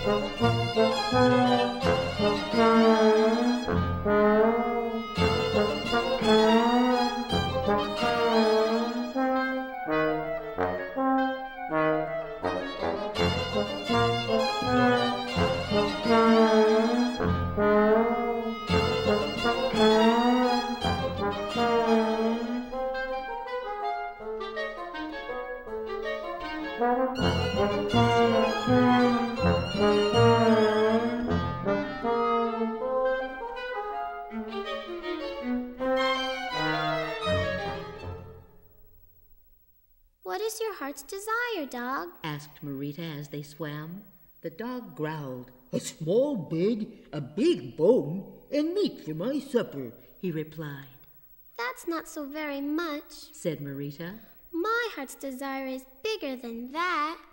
What is your heart's desire, dog? Asked Marita as they swam. The dog growled. A small bed, a big bone, and meat for my supper, he replied. That's not so very much, said Marita. My heart's desire is bigger than that.